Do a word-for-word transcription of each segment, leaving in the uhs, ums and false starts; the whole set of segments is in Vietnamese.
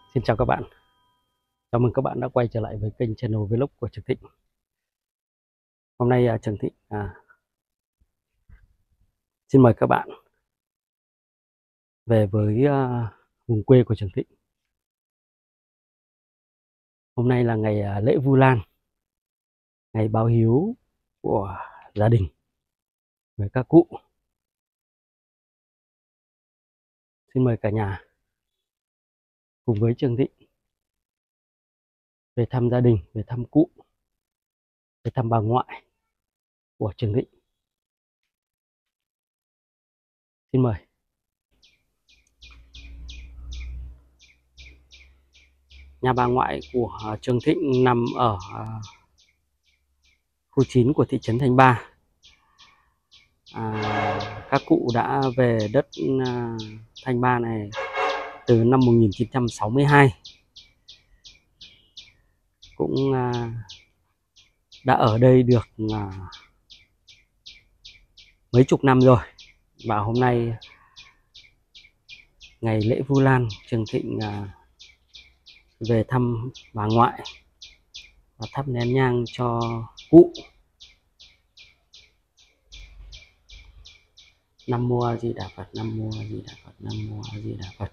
Xin chào các bạn. Chào mừng các bạn đã quay trở lại với kênh channel vlog của Trường Thịnh. Hôm nay uh, Trường Thịnh à, xin mời các bạn về với uh, vùng quê của Trường Thịnh. Hôm nay là ngày uh, lễ Vu Lan, ngày báo hiếu của gia đình với các cụ. Xin mời cả nhà cùng với Trường Thịnh về thăm gia đình, về thăm cụ, về thăm bà ngoại của Trường Thịnh. Xin mời. Nhà bà ngoại của uh, Trường Thịnh nằm ở uh, khu chín của thị trấn Thanh Ba. À, các cụ đã về đất uh, Thanh Ba này từ năm một nghìn chín trăm sáu mươi hai, cũng uh, đã ở đây được uh, mấy chục năm rồi. Và hôm nay ngày lễ Vu Lan, Trường Thịnh uh, về thăm bà ngoại và thắp nén nhang cho cụ. Nam Mô A Di Đà Phật, Nam Mô A Di Đà Phật, Nam Mô A Di Đà Phật.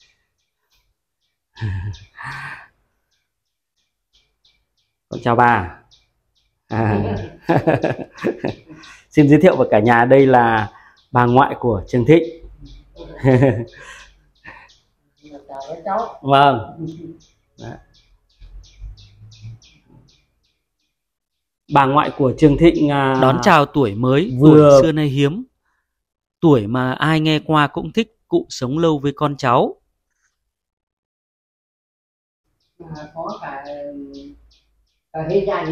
Con chào bà. À. Xin giới thiệu với cả nhà, đây là bà ngoại của Trường Thịnh. Vâng. Đó. Bà ngoại của Trường Thịnh à, đón chào tuổi mới, vừa... tuổi xưa nay hiếm, tuổi mà ai nghe qua cũng thích. Cụ sống lâu với con cháu. À, có cả cả hình ảnh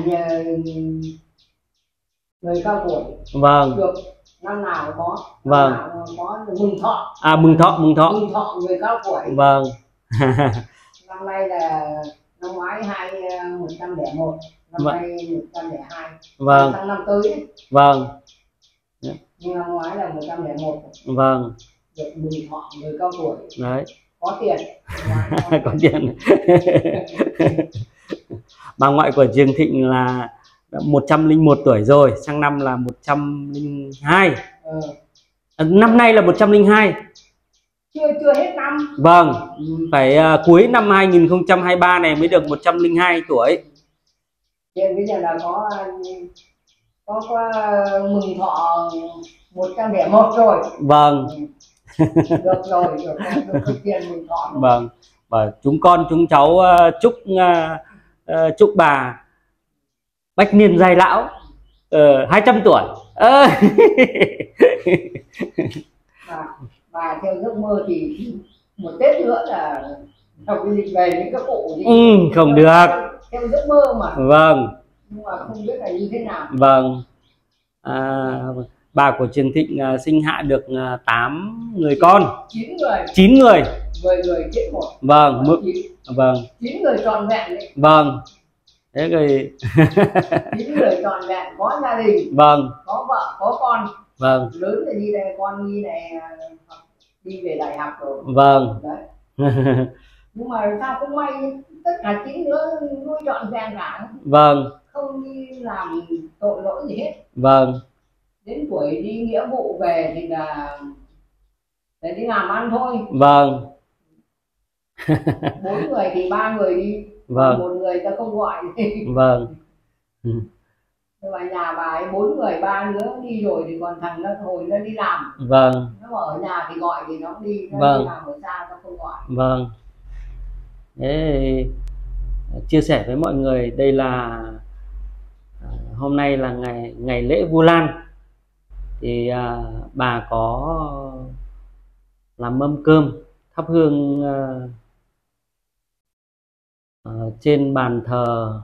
người cao tuổi. Vâng. Được năm nào có. Năm vâng. Nào có mừng thọ. À mừng thọ, mừng thọ. Mừng thọ người cao tuổi. Vâng. Năm nay là năm ngoái hai một trăm lẻ một, năm vâng. nay một trăm lẻ hai. Vâng. Sang năm tới đấy. Vâng. Nhưng năm ngoái là một trăm lẻ một. Vâng. Được mừng thọ người cao tuổi. Đấy. Có tiền. Có tiền. Bà ngoại của Trường Thịnh là một trăm lẻ một tuổi rồi, sang năm là một trăm lẻ hai. Ừ. Năm nay là một trăm lẻ hai. Chưa chưa hết năm. Vâng, phải uh, cuối năm hai nghìn không trăm hai mươi ba này mới được một trăm lẻ hai tuổi. Hiện bây giờ là có có, có mừng thọ một trăm lẻ một rồi. Vâng. Được rồi, được, được, được tiền mừng thọ. Vâng. Và chúng con chúng cháu uh, chúc uh, uh, chúc bà bách niên giai lão, uh, hai trăm tuổi. Uh. bà, bà theo giấc mơ thì một Tết nữa là học cái dịch về những các cụ gì. Ừ, không được. Theo giấc mơ mà. Vâng. Nhưng mà không biết là như thế nào. Vâng. À, bà của Trường Thịnh uh, sinh hạ được uh, tám người con. chín người. chín người. mười người chết một. Vâng. chín. Vâng. chín người trọn vẹn đấy. Vâng. Thế rồi. chín người trọn vẹn, có gia đình. Vâng. Có vợ, có con. Vâng. Lớn thì đi đây, con đi này, đi về đại học rồi. Vâng. Đấy. Nhưng mà sao cũng may, tất cả chín đứa nuôi trọn vẹn cả. Vâng. Không đi làm tội lỗi gì hết. Vâng. Đến tuổi đi nghĩa vụ về thì là để đi làm ăn thôi. Vâng. Bốn người thì ba người đi. Vâng. Một người ta không gọi. Vâng. Nhưng mà nhà bà ấy bốn người, ba đứa đi rồi thì còn thằng nó hồi nó đi làm. Vâng. Nó mà ở nhà thì gọi thì nó đi, nó vâng. đi làm ở xa nó không gọi. Vâng. Thế chia sẻ với mọi người, đây là hôm nay là ngày ngày lễ Vu Lan thì à, bà có làm mâm cơm, thắp hương à, à, trên bàn thờ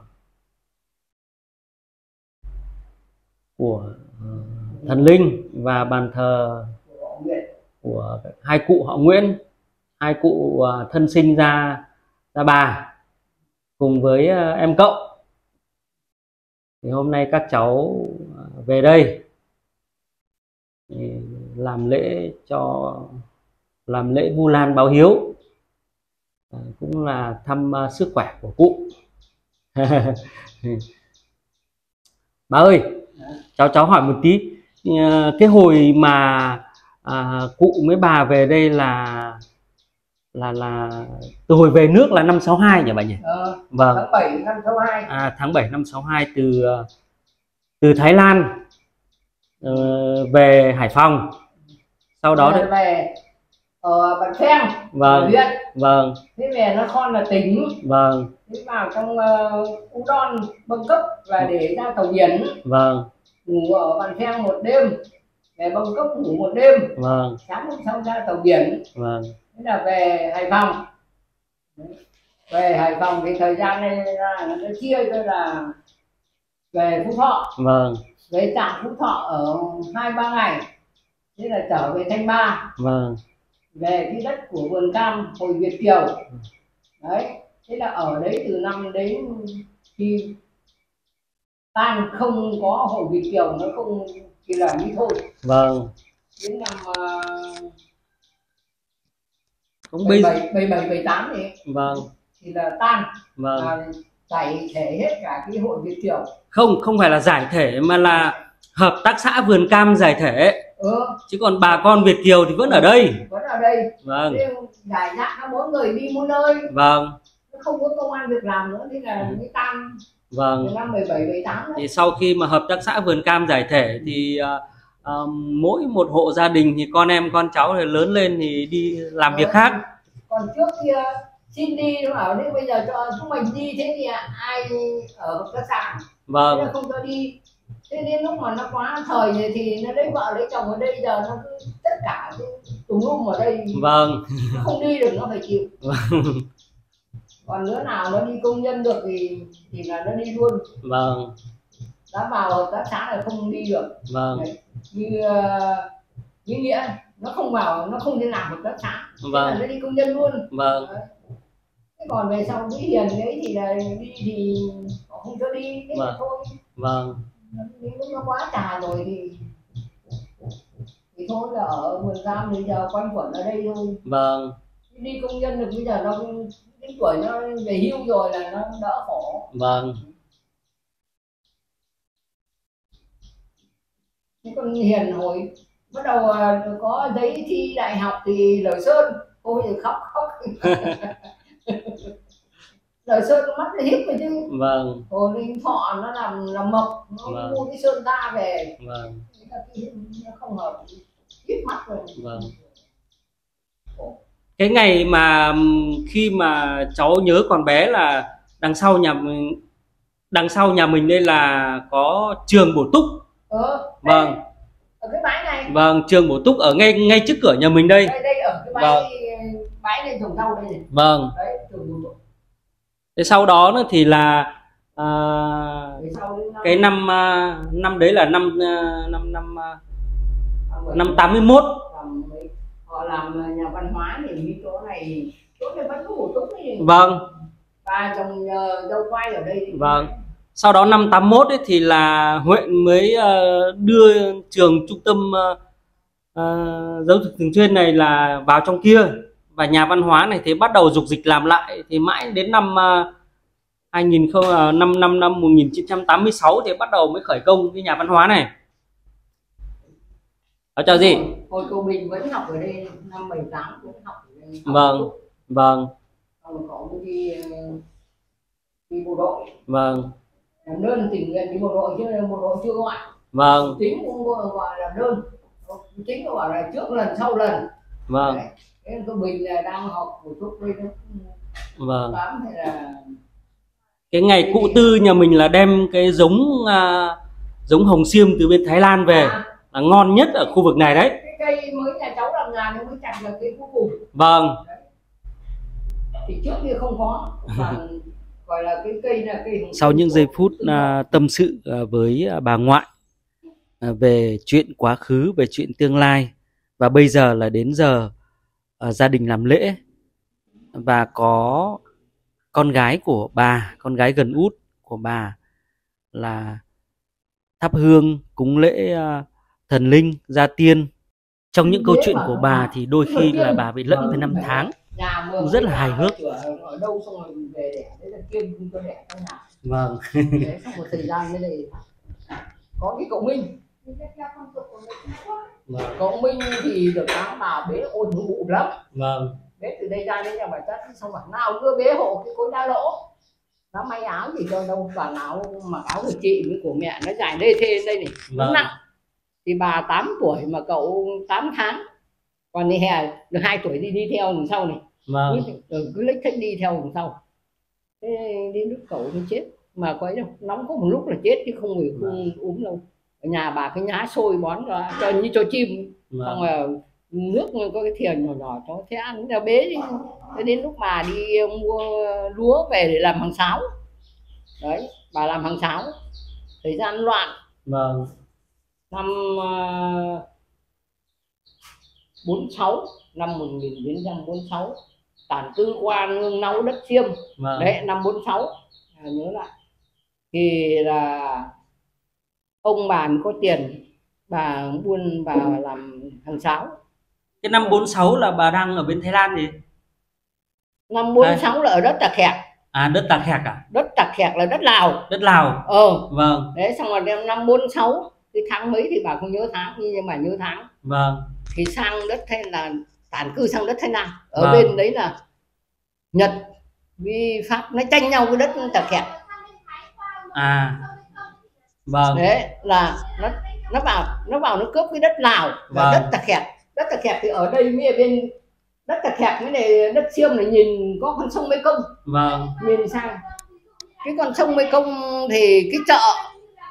của à, thần linh và bàn thờ của hai cụ họ Nguyễn, hai cụ à, thân sinh ra ra bà cùng với à, em cậu. Thì hôm nay các cháu về đây làm lễ cho làm lễ Vu Lan báo hiếu à, cũng là thăm uh, sức khỏe của cụ. Bà ơi, cháu cháu hỏi một tí, uh, cái hồi mà uh, cụ với bà về đây là là là từ hồi về nước là năm sáu hai nhỉ bà nhỉ? Ờ, Vâng. tháng bảy năm sáu hai. À, tháng bảy năm sáu hai từ từ Thái Lan uh, về Hải Phòng. Sau đó đấy về ở Bản Pheng, vâng, huyện. Vâng. Thế về nó con là tỉnh. Vâng. Thế vào trong uh, Udon Bangkok cấp và để ra tàu biển. Vâng. Ngủ ở Bản Pheng một đêm, về Bangkok ngủ một đêm. Vâng. Sáng hôm sau ra tàu biển. Vâng. Thế là về Hải Phòng. Về Hải Phòng thì thời gian này là nó chia cho là về Phú Thọ. Vâng. Về trạm Phú Thọ ở hai ba ngày. Thế là trở về Thanh Ba. Vâng. Về cái đất của vườn cam hồi Việt Kiều. Đấy, thế là ở đấy từ năm đến khi tan không có hồi Việt Kiều, nó không chỉ là đi thôi. Vâng. Đến năm uh, không bây bảy bảy bảy tám thì vâng thì là tan. Vâng. À, giải thể hết cả cái hội Việt Kiều. Không, không phải là giải thể mà là hợp tác xã vườn cam giải thể. Ừ. Chứ còn bà con Việt Kiều thì vẫn ở đây. Vẫn ở đây. Vâng. Thế giải rác các mỗi người đi mỗi nơi. Vâng. Không có công an việc làm nữa, thế là mới tan. Vâng. Từ năm mười bảy mười tám đấy. Thì sau khi mà hợp tác xã vườn cam giải thể thì uh, uh, mỗi một hộ gia đình thì con em con cháu thì lớn lên thì đi làm việc khác. Còn trước kia xin đi nó bảo thế bây giờ cho chúng mình đi, thế thì ai ở hợp tác xã. Vâng. Thế là không cho đi. Thế đến lúc mà nó quá thời rồi thì nó lấy vợ lấy chồng ở đây, giờ nó cứ tất cả tùm lum ở đây. Vâng. Nó không đi được nó phải chịu. Còn đứa nào nó đi công nhân được thì thì là nó đi luôn. Vâng. Đã vào hợp tác xã là không đi được. Vâng. Đấy. Như như Nghĩa nó không vào, nó không đi làm hợp tác xã. Vâng. Thế là nó đi công nhân luôn. Vâng. Đấy. Thế còn về sau cái Hiền đấy thì là đi thì họ không cho đi, thế vâng. thôi. Vâng. Nếu nó quá trà rồi thì thì thôi là ở vườn cam bây giờ quanh quẩn ở đây thôi. Vâng. Đi công nhân được bây giờ nó đến tuổi nó về hưu rồi là nó đỡ khổ. Vâng. Thế còn Hiền hồi bắt đầu có giấy thi đại học thì Lợi Sơn, ôi khóc khóc. Lợi Sơn nó mắt nó hiếp rồi chứ. Vâng. Hồi Linh Thọ nó làm làm mộc, nó Vâng. mua cái sơn ta về. Vâng. Nó không hợp, hiếp mắt rồi. Vâng. Cái ngày mà khi mà cháu nhớ còn bé là đằng sau nhà mình, đằng sau nhà mình đây là có trường bổ túc. Ờ, vâng. Ở cái bãi này. Vâng, trường bổ túc ở ngay ngay trước cửa nhà mình đây. Đây, đây ở cái bãi, vâng. Bãi này trồng rau đây này. Vâng. Đấy, trường bổ túc. Thế sau đó nữa thì là à, cái năm năm đấy là năm năm năm năm tám mươi mốt. Họ làm nhà văn hóa thì cái chỗ này, chỗ này vẫn có bổ túc ấy. Vâng. Và trồng dâu quay ở đây. Vâng. Sau đó năm tám mốt ấy thì là huyện mới uh, đưa trường trung tâm uh, uh, giáo dục thường xuyên này là vào trong kia, và nhà văn hóa này thì bắt đầu dục dịch làm lại, thì mãi đến năm uh, hai nghìn không trăm năm năm năm một nghìn chín trăm tám mươi sáu thì bắt đầu mới khởi công cái nhà văn hóa này. Ở chào gì? Hồi cô Bình vẫn học ở đây, năm bảy tám cũng học ở đây. Vâng. Vâng. Xong có đi đi bộ đội. Vâng. Làm đơn tình nguyện đi bộ đội chứ bộ đội chưa gọi. Vâng. Tính cũng gọi là đơn. Tính nó bảo là trước lần sau lần. Vâng. Thế cô Bình là đang học một chút đây đó. Vâng. Tám thì là cái ngày cụ Tư nhà mình là đem cái giống uh, giống hồng xiêm từ bên Thái Lan về, à, là ngon nhất ở khu vực này đấy. Cái cây mới nhà cháu làm nhà nó mới chặt được cái cuối cùng. Vâng. Đấy. Thì trước kia không có, mà gọi là cái cây là cây hồng. Sau những giây phút uh, tâm sự uh, với uh, bà ngoại uh, về chuyện quá khứ, về chuyện tương lai, và bây giờ là đến giờ uh, gia đình làm lễ, và có con gái của bà, con gái gần út của bà là thắp hương cúng lễ uh, thần linh, gia tiên. Trong những câu chuyện của bà thì đôi khi là bà bị lẫn với năm tháng. nhà vừa rất là hài hước. Ở đâu xong rồi về đẻ, đấy là kiêm không cho đẻ trong nhà. Vâng. Đấy, xong một thời gian mới đây có cái cậu Minh. Vâng. Cậu Minh thì được tháng bà bế ôn bụ lắm. Vâng. Bế từ đây ra đến nhà bà chắc xong bảo nào đưa bế hộ cái khối đa lỗ. Nó may áo gì cho đâu, toàn áo mặc áo của chị với của mẹ nó dài đê thê đây này, nó vâng. nặng. Thì bà tám tuổi mà cậu tám tháng, còn đi hè được hai tuổi đi đi theo đằng sau này. Vâng. Cứ, cứ lích thích đi theo đằng sau. Thế đến lúc cậu mới chết mà có ấy đâu, nóng có một lúc là chết chứ không người không uống đâu. Ở nhà bà cái nhá sôi bón cho, cho như cho chim. Vâng. Xong rồi nước có cái thìa nhỏ nhỏ cho thế ăn ra bế đi. Thế đến lúc bà đi mua lúa về để làm hàng sáo. Đấy, bà làm hàng sáo. Thời gian loạn. Vâng. Năm uh, bốn sáu, năm một nghìn chín trăm bốn mươi sáu tản cư qua nương náu đất Xiêm. Vâng. Đấy, năm bốn sáu à, nhớ lại. Thì là ông bà có tiền, bà buôn bà làm hàng sáo. Cái năm bốn sáu là bà đang ở bên Thái Lan gì? Năm bốn sáu à, là ở đất Tà Khẹc. À, đất Tà Khẹc à? Đất Tà Khẹc là đất Lào. Đất Lào. Ờ. Vâng. Đấy, xong rồi năm bốn sáu cái tháng mấy thì bà không nhớ tháng, nhưng mà nhớ tháng. Vâng. Thì sang đất Thái là tản cư sang đất Thái Lan. Ở vâng. bên đấy là Nhật với Pháp nó tranh nhau với đất Tà Khẹc. À. Vâng. Đấy là nó nó vào nó vào nó cướp cái đất Lào và vâng. đất Tà Khẹc. Đất Tà Khẹc thì ở đây mới ở bên đất Tà Khẹc cái này đất Xiêm này nhìn có con sông Mekong. Vâng. Nhìn sang cái con sông Mekong thì cái chợ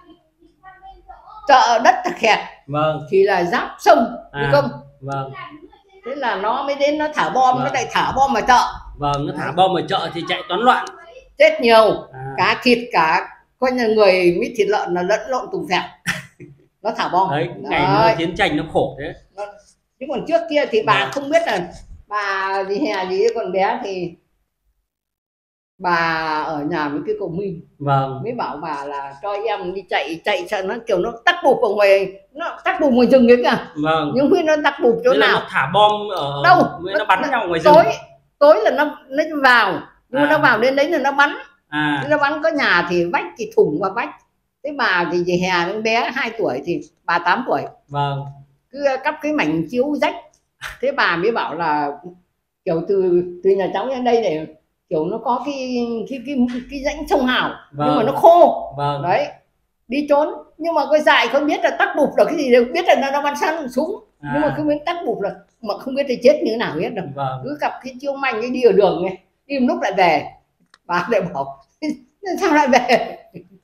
chợ đất Tà Khẹc vâng. thì là giáp sông Mekong. À, vâng. Thế là nó mới đến nó thả bom. Vâng. Nó lại thả bom ở chợ. Vâng, nó thả bom ở chợ thì chạy toán loạn, chết nhiều. À. Cả thịt cả coi như người với thịt lợn là lẫn lộn tùng phèo. Nó thả bom. Đấy, ngày nó chiến tranh nó khổ thế. Chứ còn trước kia thì bà vâng. không biết là bà gì hè gì còn bé thì bà ở nhà với cái cậu Minh. Vâng. Mới bảo bà là cho em đi chạy chạy cho nó kiểu nó tắc bụp ở ngoài, nó tắc bụp ngoài rừng ấy kìa. Vâng. Nhưng khi nó tắc bụp chỗ thế nào nó thả bom ở đâu nó, nó bắn nhau ngoài tối, rừng. tối là nó nó vào nhưng à. mà nó vào đến đấy là nó bắn. À. Nó bắn có nhà thì vách thì thủng vào vách. Thế bà thì chị hè con bé hai tuổi thì bà tám tuổi. Vâng. Cứ cắp cái mảnh chiếu rách. Thế bà mới bảo là kiểu từ từ nhà cháu lên đây để kiểu nó có cái cái cái cái rãnh sông Hào. Vâng. Nhưng mà nó khô. Vâng. Đấy, đi trốn nhưng mà cái dại không biết là tắc bụp là cái gì đâu, biết là nó bắn săn súng. À. Nhưng mà không biết tắc bụp là mà không biết thì chết như thế nào hết đâu. Vâng. Cứ cặp cái chiếu manh ấy đi ở đường này, đi một lúc lại về. Bà lại bảo sao lại về.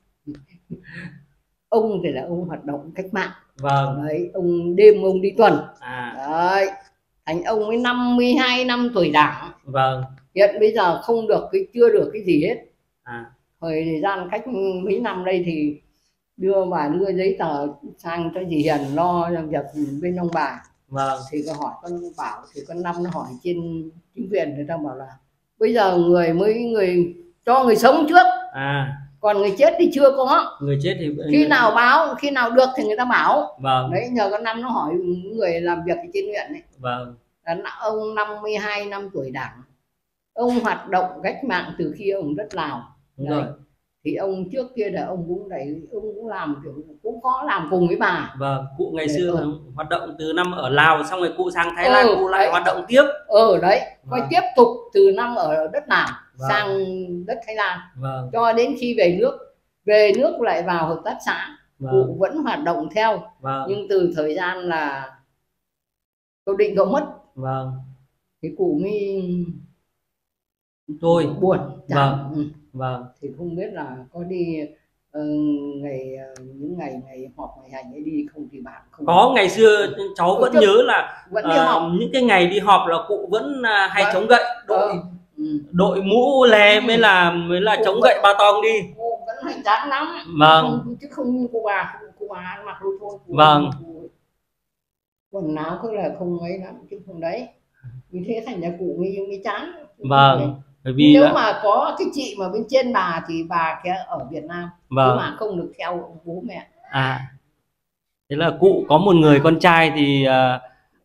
Ông thì là ông hoạt động cách mạng. Vâng. Đấy, ông đêm ông đi tuần. À. Đấy, thành ông mới năm mươi hai năm tuổi đảng. Vâng. Hiện bây giờ không được cái chưa được cái gì hết. À. Thời gian cách mấy năm đây thì đưa bà đưa giấy tờ sang cho dì Hiền lo việc bên ông bà. Vâng. Thì có hỏi con bảo thì con năm nó hỏi trên chính quyền, người ta bảo là bây giờ người mới người cho người sống trước. À. Còn người chết thì chưa có. Người chết thì khi nào báo, khi nào được thì người ta bảo. Vâng. Đấy, nhờ con năm nó hỏi người làm việc trên huyện ấy. Vâng. Là ông năm mươi hai năm tuổi đảng. Ông hoạt động cách mạng từ khi ông đất Lào. Đúng rồi. Thì ông trước kia là ông cũng đẩy, ông cũng làm kiểu cũng có làm cùng với bà. Vâng, cụ ngày để, xưa ừ. hoạt động từ năm ở Lào xong rồi cụ sang Thái Lan, ừ, cụ lại đấy. hoạt động tiếp. Ừ đấy, vâng. Coi tiếp tục từ năm ở đất Lào vâng. sang đất Thái Lan. Vâng. Cho đến khi về nước, về nước lại vào hợp tác xã. Vâng. Cụ vẫn hoạt động theo. Vâng. Nhưng từ thời gian là cậu Định cậu mất. Vâng. Thì cụ mới tôi buồn. Vâng. Ừ. Vâng. Thì không biết là có đi uh, ngày uh, những ngày ngày họp ngày hành ấy đi không thì bạn không. Có, ngày xưa cháu vẫn trước, nhớ là vẫn đi họp. Uh, những cái ngày đi họp là cụ vẫn uh, hay vâng. chống gậy, đội ừ. đội mũ lè mới là mới là cụ chống gậy ba tong đi. Cụ vẫn hành tráng lắm. Vâng. Không, chứ không như cô bà, cô bà ăn mặc luôn thôi. Cụ vâng. Cụ, quần áo cứ là không ấy lắm chứ không đấy. Vì thế thành ra cụ mới mới chán. Vâng. Bởi vì nếu là... mà có cái chị mà bên trên bà thì bà kia ở Việt Nam. Vâng. Nhưng mà không được theo bố mẹ. À. Thế là cụ có một người con trai thì uh,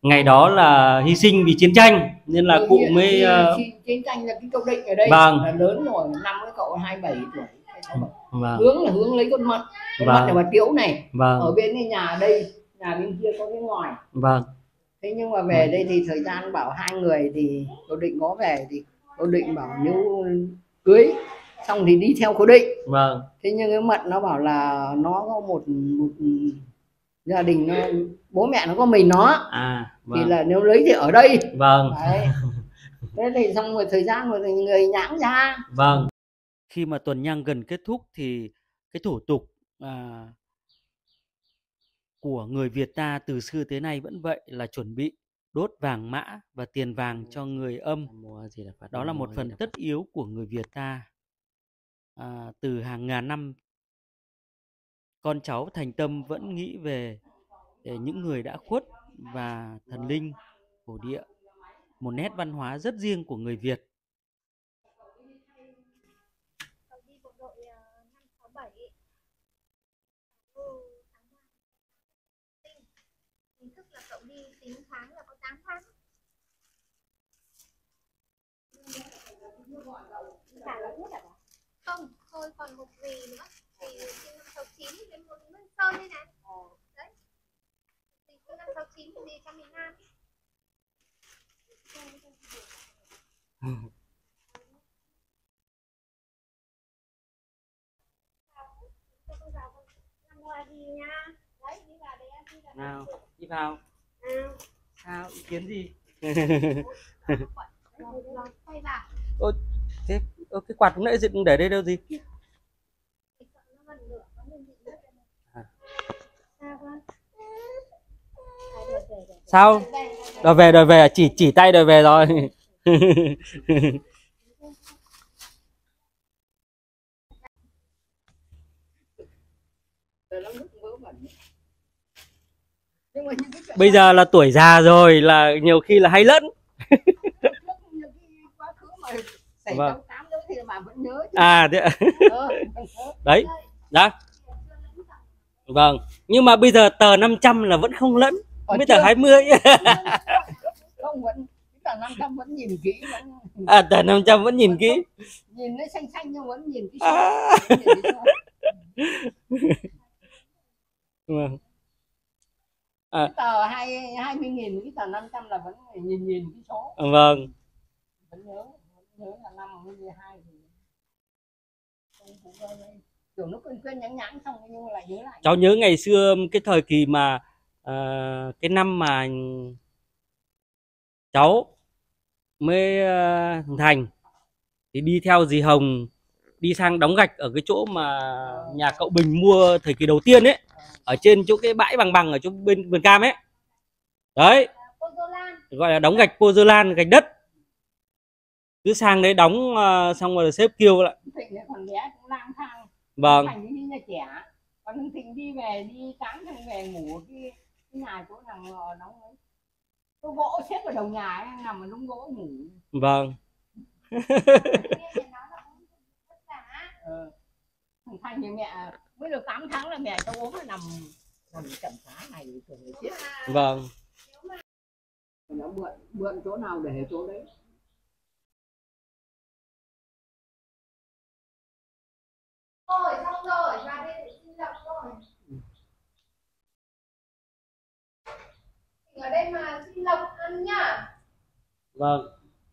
ngày đó là hy sinh vì chiến tranh nên là Rồi cụ hiện- mới khi- uh, khi chiến tranh là cái cậu Định ở đây Vâng. là lớn rồi, năm với cậu hai mươi bảy tuổi. vâng Hướng là hướng lấy con mận, con Vâng. mận là bà Tiếu này. vâng Ở bên cái nhà đây, nhà bên kia có cái ngòi. vâng Thế nhưng mà về đây thì thời gian bảo hai người thì cậu Định có về thì cậu Định bảo nếu cưới xong thì đi theo cậu Định. vâng Thế nhưng cái mận nó bảo là nó có một một gia đình, nó bố mẹ nó có mình nó, à thì vâng là nếu lấy thì ở đây. vâng Đấy. Thế thì xong rồi thời gian rồi thì người nhãng ra. vâng Khi mà tuần nhang gần kết thúc thì cái thủ tục à, của người Việt ta từ xưa tới nay vẫn vậy, là chuẩn bị đốt vàng mã và tiền vàng cho người âm. Đó là một phần tất yếu của người Việt ta. À, từ hàng ngàn năm con cháu thành tâm vẫn nghĩ về để những người đã khuất và thần linh thổ địa, một nét văn hóa rất riêng của người Việt. Cậu đi bộ đội ờ, năm sáu bảy. Ừ, tháng ba. Hình thức là cậu đi tính tháng là có tám tháng. Trả là út à? Không, thôi còn một gì nữa. Thì sinh năm sáu chín đến một Lương Sơn đây này. Đấy. Thì sinh năm sáu chín thì đi cho miền Nam. Nào, đi vào. Sao, ý kiến gì? Ôi, thế ơ, cái quạt lúc nãy dựng để đây đâu gì? À. Sao? Đòi về, đòi về, chỉ chỉ tay đòi về rồi. Bây giờ là tuổi già rồi, là nhiều khi là hay lẫn. Vâng. À thế ạ. Đấy, đó. Vâng, nhưng mà bây giờ tờ năm trăm là vẫn không lẫn, bây giờ hai mươi. Không, vẫn tờ năm trăm vẫn nhìn kỹ vẫn... À, tờ năm trăm vẫn nhìn kỹ. Nhìn nó xanh xanh nhưng vẫn nhìn cái số. À. Nhìn cái số. Vâng. À. Cái tờ hai hai mươi nghìn, cái tờ năm trăm là vẫn nhìn nhìn cái số. Vâng. Vẫn nhớ, vẫn nhớ là năm mười hai thì kiểu nó quên quên nhãng nhãng xong nhưng mà lại nhớ lại. Cháu nhớ ngày xưa cái thời kỳ mà uh, cái năm mà cháu mới uh, thành thì đi theo dì Hồng đi sang đóng gạch ở cái chỗ mà nhà cậu Bình mua thời kỳ đầu tiên ấy, ở trên chỗ cái bãi bằng bằng ở chỗ bên vườn cam ấy. Đấy, gọi là đóng gạch pozzolan, gạch đất. Cứ sang đấy đóng uh, xong rồi xếp kêu lại. Thịnh còn bé cũng lang thang. Vâng. Thành đi nhà trẻ. Còn thằng Thịnh đi về đi sáng thằng về ngủ cái, cái nhà chỗ nằm ở đóng ấy. Cái gỗ xếp ở đầu nhà ấy, nằm ở đống gỗ ngủ. Vâng. Ừ. Thằng Thành thì mẹ mới được tám tháng là mẹ cháu ốm là nằm nằm chậm phá này rồi chết. Vâng. Nó mượn mượn chỗ nào để chỗ đấy. Rồi, xong rồi, ra đây để xin lộc rồi. Ở đây mà xin lộc ăn nhá. Vâng.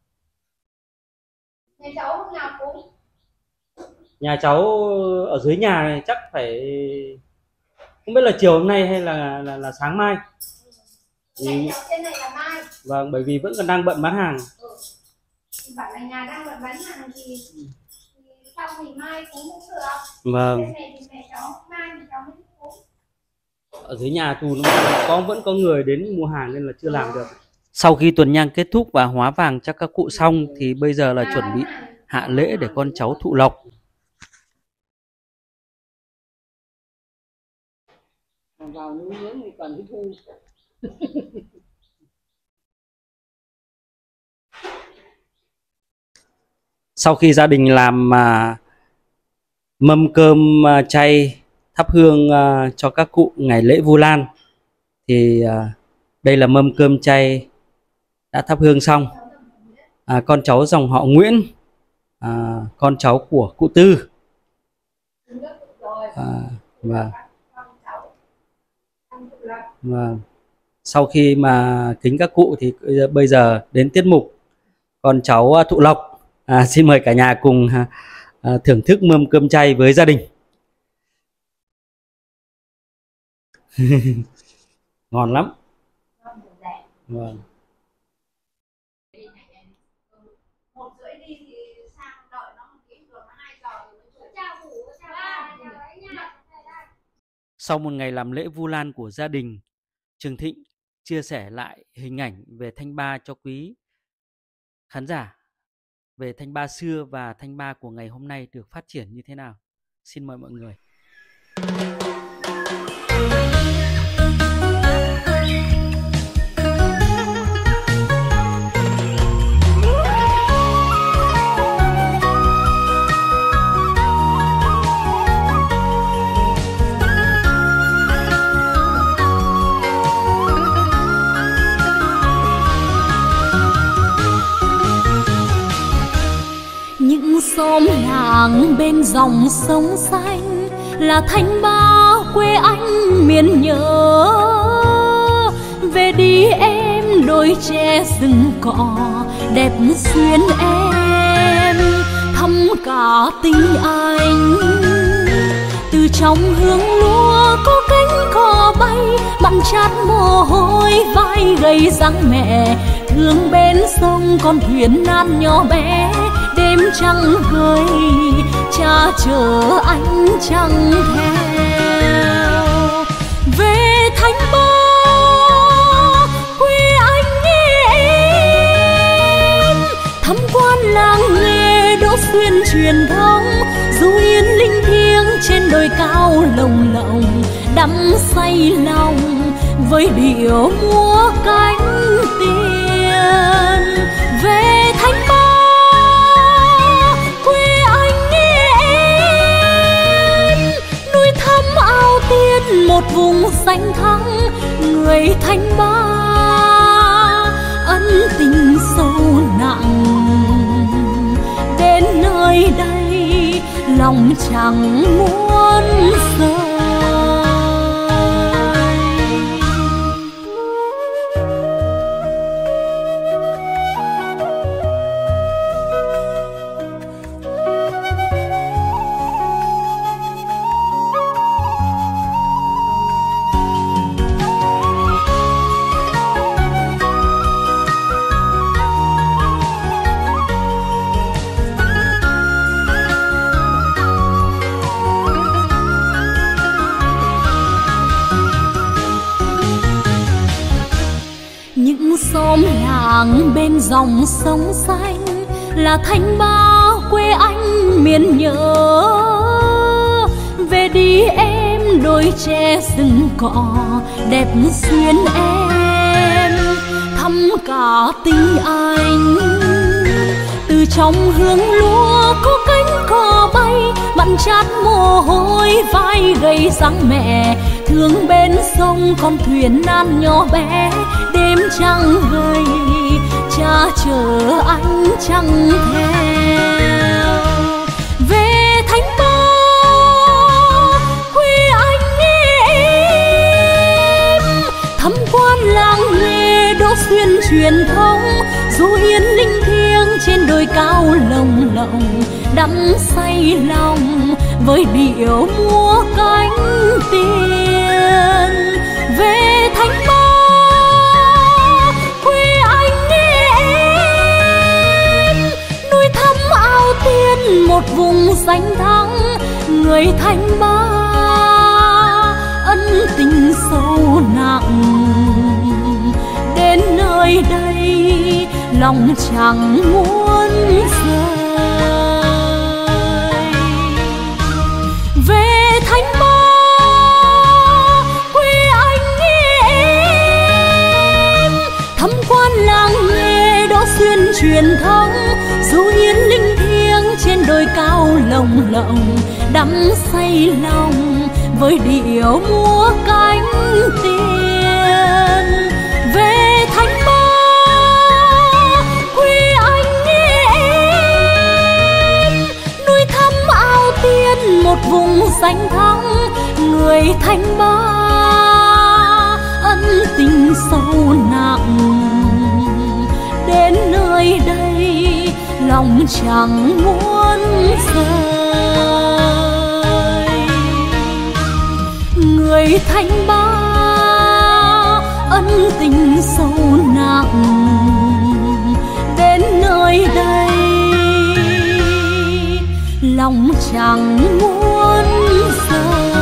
Nhà cháu hôm nào cũng. Nhà cháu ở dưới nhà này chắc phải không biết là chiều hôm nay hay là là, là sáng mai. Nhà cháu trên này là mai. Vâng, bởi vì vẫn còn đang bận bán hàng. Ừ. Thì bảo là nhà đang bận bán hàng thì, thì xong thì mai cũng cũng được. Vâng. Trên này thì mẹ cháu mai thì cháu mới cũng. Ở dưới nhà tù nó có vẫn có người đến mua hàng nên là chưa làm được. Sau khi tuần nhang kết thúc và hóa vàng cho các cụ xong thì bây giờ là chuẩn bị hạ lễ để con cháu thụ lộc. Vào núi nướng thì cần cái thu. Sau khi gia đình làm uh, mâm cơm uh, chay thắp hương uh, cho các cụ ngày lễ Vu Lan thì uh, Đây là mâm cơm chay đã thắp hương xong. À, con cháu dòng họ Nguyễn, à, con cháu của cụ Tư. À, và, và sau khi mà kính các cụ thì bây giờ đến tiết mục con cháu Thụ Lộc. À, xin mời cả nhà cùng à, thưởng thức mâm cơm chay với gia đình. Ngon lắm. Vâng. Sau một ngày làm lễ Vu Lan của gia đình, Trường Thịnh chia sẻ lại hình ảnh về Thanh Ba cho quý khán giả, về Thanh Ba xưa và Thanh Ba của ngày hôm nay được phát triển như thế nào. Xin mời mọi người. Xóm làng bên dòng sông xanh là Thanh Ba quê anh miền nhớ. Về đi em đôi tre rừng cỏ đẹp xuyên em, thăm cả tình anh. Từ trong hương lúa có cánh cò bay, mặn chát mồ hôi vai gầy răng mẹ. Thương bên sông con thuyền nan nhỏ bé, đêm trăng gơi cha chờ anh chẳng theo. Về Thanh Ba quê anh em, thăm quan làng nghề đỗ xuyên truyền thống. Dù yên linh thiêng trên đồi cao lồng lộng, đắm say lòng với điệu múa cánh tiên. Về Thanh Ba một vùng xanh thẳm, người Thanh Ba ân tình sâu nặng. Đến nơi đây lòng chẳng muốn rời. Xóm làng bên dòng sông xanh là Thanh Ba quê anh miền nhớ. Về đi em đôi tre rừng cỏ đẹp xuyên em, thăm cả tình anh. Từ trong hương lúa có cánh cò bay, mặn chát mồ hôi vai gầy răng mẹ. Thương bên sông con thuyền nan nhỏ bé, đêm trăng gầy cha chờ anh chẳng theo. Về Thanh Ba quê anh em, thăm quan làng nghề đỗ xuyên truyền thống. Dù yên linh thiêng trên đồi cao lồng lộng, đắm say lòng với điệu múa cánh tiên. Về Thanh Ba quê anh em, nuôi thắm ao tiên một vùng xanh thẳm. Người Thanh Ba ân tình sâu nặng. Đến nơi đây lòng chẳng muốn rời. Về Thanh Ba quê anh em, thăm quan làng nghề đỗ xuyên truyền thống. Dù yên linh thiêng trên đồi cao lồng lộng, đắm say lòng với điệu múa cánh tiên. Về danh thắng người Thanh Ba, ân tình sâu nặng đến nơi đây lòng chẳng muốn rời. Người Thanh Ba ân tình sâu nặng đến nơi đây lòng chẳng muốn rời.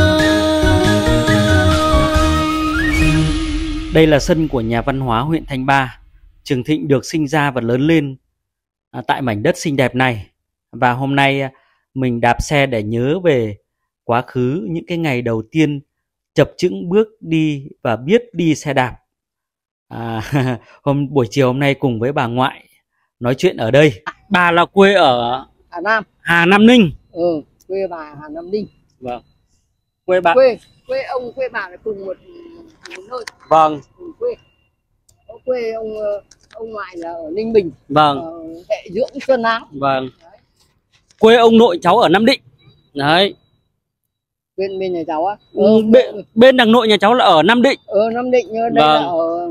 Đây là sân của nhà văn hóa huyện Thanh Ba. Trường Thịnh được sinh ra và lớn lên à, tại mảnh đất xinh đẹp này. Và hôm nay à, mình đạp xe để nhớ về quá khứ, những cái ngày đầu tiên chập chững bước đi và biết đi xe đạp. À, hôm buổi chiều hôm nay cùng với bà ngoại nói chuyện ở đây. Bà là quê ở Hà Nam. Hà Nam Ninh. Ừ, quê bà Hà Nam Ninh. Vâng. Quê bà. Quê quê ông quê bà là cùng một, một nơi. Vâng. Cùng quê. Có quê ông ông ngoại là ở Ninh Bình. Vâng. Ở hệ dưỡng Xuân Áng. Vâng. Đấy. Quê ông nội cháu ở Nam Định. Đấy. Bên bên nhà cháu á. Ừ, bên, bên đằng nội nhà cháu là ở Nam Định. Ở Nam Định, nhưng đây vâng. là ở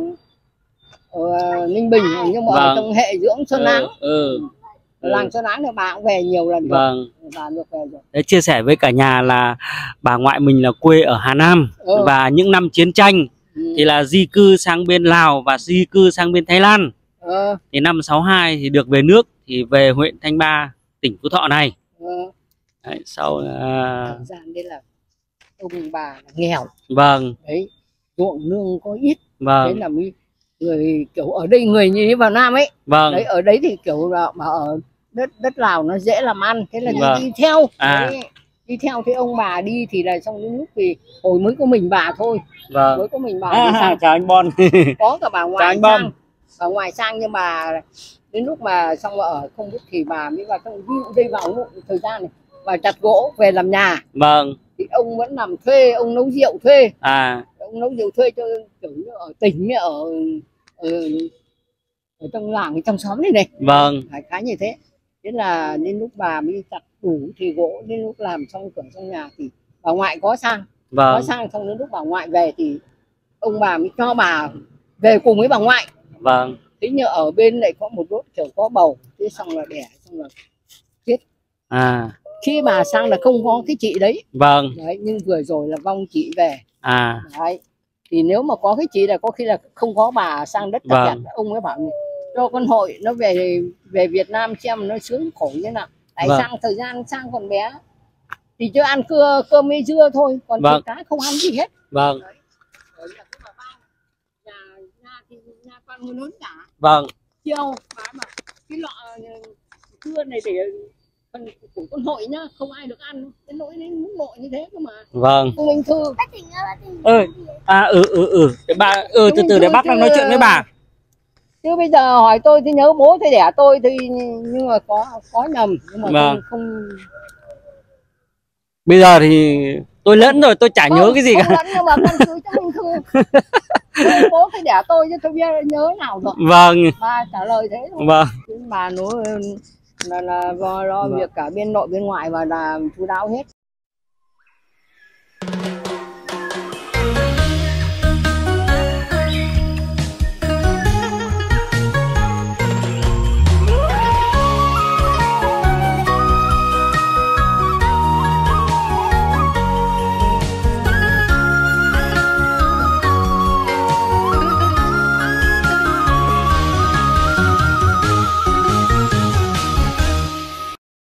ở Ninh Bình, nhưng mà vâng. ở trong hệ dưỡng Xuân Áng. Ừ. Ừ. Làng Xuân Áng thì bà cũng về nhiều lần rồi. Vâng. Bà được về rồi. Đấy, chia sẻ với cả nhà là bà ngoại mình là quê ở Hà Nam. Ừ. Và những năm chiến tranh ừ. thì là di cư sang bên Lào và di cư sang bên Thái Lan. Ừ. Thì năm sáu hai thì được về nước, thì về huyện Thanh Ba, tỉnh Phú Thọ này. Ừ. Đấy, sau uh... thời gian đây là ông bà là nghèo. Vâng. Đấy, ruộng nương có ít. Vâng. Đấy là người, người kiểu ở đây người như vào Nam ấy. Vâng. Đấy, ở đấy thì kiểu là mà ở đất đất Lào nó dễ làm ăn, thế là vâng. đi, đi theo. À. Đấy, đi theo thế ông bà đi thì là trong những lúc thì hồi mới có mình bà thôi. Vâng. Mới có mình bà. À, chào anh Bon. Có cả bà ngoại anh sang. Bà ngoại sang, nhưng mà đến lúc mà xong mà ở không biết thì bà mới vào trong, ví dụ đây vào thời gian này và chặt gỗ về làm nhà. Vâng. Thì ông vẫn làm thuê, ông nấu rượu thuê. À. Ông nấu rượu thuê cho kiểu như ở tỉnh, ở ở, ở trong làng, trong xóm này này. Vâng. Phải khá như thế. Thế là đến lúc bà mới chặt đủ thì gỗ, đến lúc làm xong cửa trong nhà thì bà ngoại có sang. Vâng. Có sang, xong đến lúc bà ngoại về thì ông bà mới cho bà về cùng với bà ngoại. Vâng. Thế như ở bên lại có một đốt kiểu có bầu, thế xong là đẻ, xong là chết. À. Khi bà sang là không có cái chị đấy. Vâng. Đấy, nhưng vừa rồi là vong chị về. À. Đấy. Thì nếu mà có cái chị là có khi là không có bà sang đất vâng. Nhật, ông ấy bảo này, cho con hội nó về về Việt Nam xem nó sướng khổ như nào. Tại vâng. sang thời gian sang còn bé thì chưa ăn cưa cơm với dưa thôi, còn vâng. cá không ăn gì hết. Vâng. Đấy. Đấy là cái bà bao. Nhà, nhà thì nhà con người lớn cả. Vâng. Chiều bà mà cái lọ cưa này để phần của con hội nhá, không ai được ăn, cái nỗi đến mức độ như thế cơ mà. Vâng. Cô Minh Thư. Ơi. À ừ ừ ừ. Để bà ừ từ từ để bác đang nói chuyện với bà. Chứ bây giờ hỏi tôi thì nhớ bố tôi đẻ tôi thì, nhưng mà có có nhầm, nhưng mà vâng. tôi không. Bây giờ thì tôi lẫn rồi, tôi chả không, nhớ cái gì không cả. Lẫn, nhưng mà căn cứ cho Minh Thư. Bố tôi đẻ tôi chứ tôi biết nhớ nào rồi. Vâng. Bà trả lời thế thôi. Vâng. Bà nói là là lo, lo vâng. việc cả bên nội bên ngoại và là chú đáo hết.